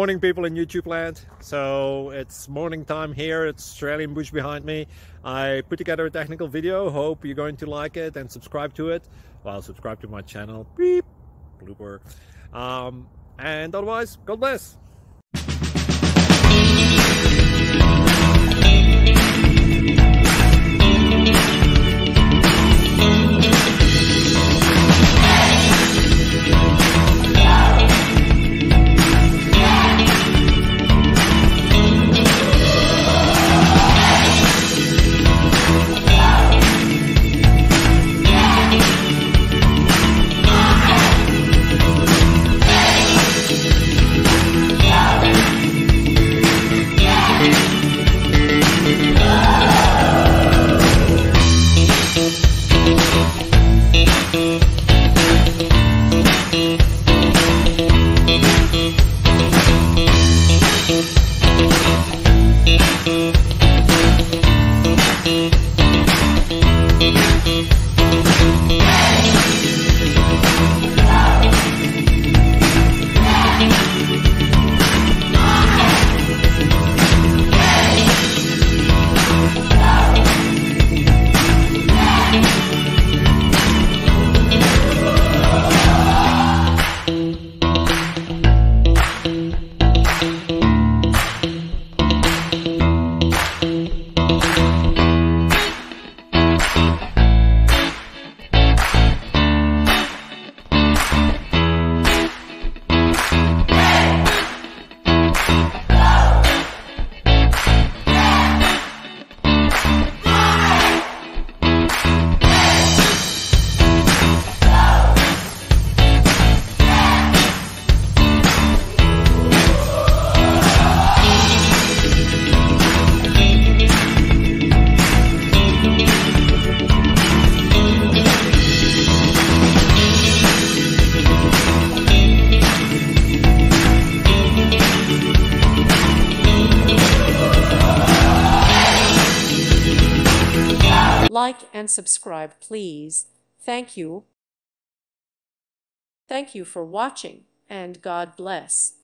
Morning, people in YouTube land. So it's morning time here. It's Australian bush behind me. I put together a technical video. Hope you're going to like it and subscribe to it. Well, subscribe to my channel. Beep. Blooper. And otherwise, God bless. Like and subscribe, please. Thank you. Thank you for watching, and God bless.